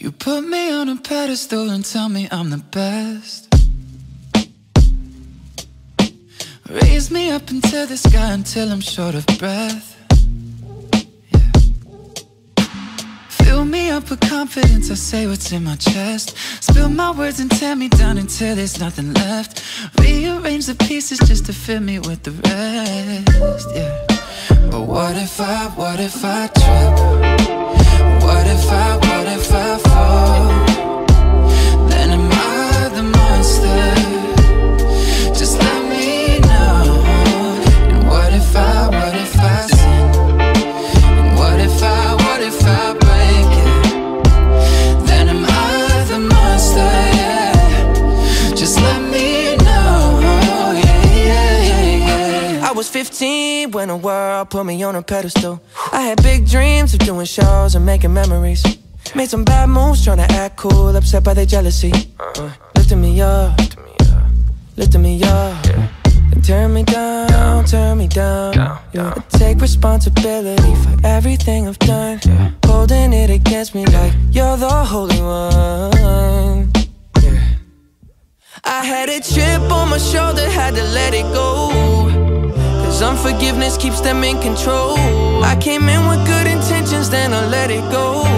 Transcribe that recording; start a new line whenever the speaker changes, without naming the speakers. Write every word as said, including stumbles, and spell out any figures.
You put me on a pedestal and tell me I'm the best. Raise me up into the sky until I'm short of breath. Yeah. Fill me up with confidence, I say what's in my chest. Spill my words and tear me down until there's nothing left. Rearrange the pieces just to fill me with the rest. Yeah. But what if I, what if I trip? What if I, what if I fall? Then am I the monster? Just let me know. And what if I, what if I sin? And what if I, what if I break it? Then am I the monster, yeah. Just let me know, yeah, yeah, yeah, yeah.
I was fifteen when the world put me on a pedestal. I had big dreams of doing shows and making memories. Made some bad moves trying to act cool, upset by their jealousy. uh, Lifting me up, lifting me up, and turn me down, turn me down, yeah. I take responsibility for everything I've done, holding it against me like you're the holy one, yeah. I had a chip on my shoulder, had to let it go, cause unforgiveness keeps them in control. I came in with good intentions, then I let it go.